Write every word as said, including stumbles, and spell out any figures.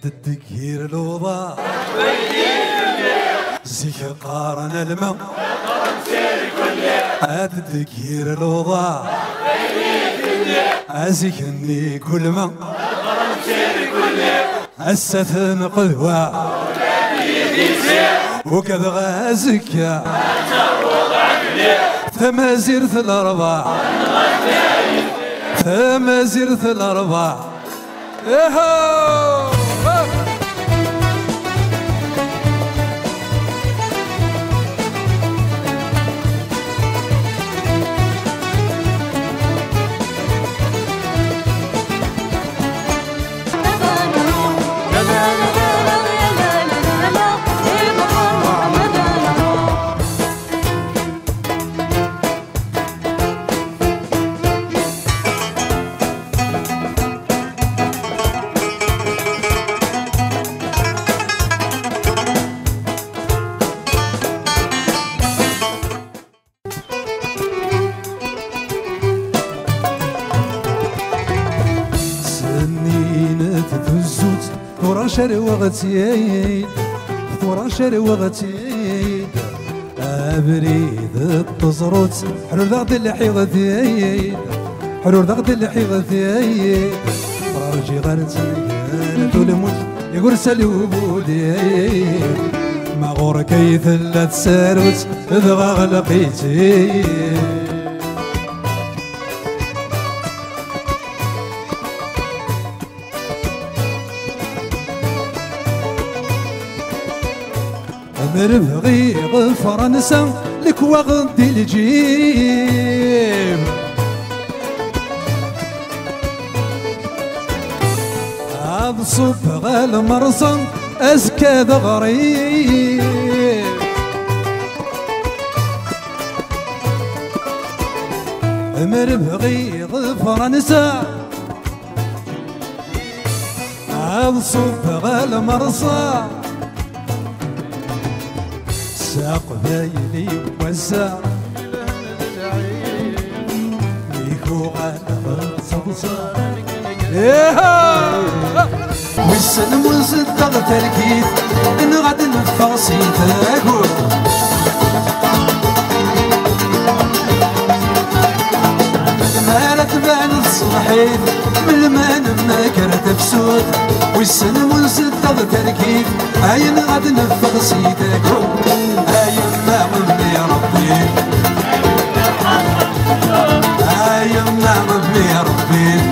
الدكير الوضع زيك قارن الماء هاد الدكير الوضع ازيكني كل ما السفن قذوة وكذا غازك ثمازير في الاربع ثمازير في الاربع اهو شر وغتيد ثورة شر وغتيد أبريد التزروت حلول ذاك الحيضة ثيد حلول ذاك الحيضة ثيد رجي غرتي طول موت يقول سلو بودي ما غور كيف لا تساروت ذغا غلقيتي مرفغي فرنسا لك وغدي الجيب هذا صب المرصن أزكى ذا غريب مرفغي فرنسا هذا صب المرصن قبايلي وزع ليكو على صبصار والسن منزل ضغط الكيد إن غد نفاصي تاكل ما تبان الصحيح من المال ما كانت بسود والسن منزل ضغط الكيد عين غد نفاصي تاكل أيما غبني ربي أيما غبني ربي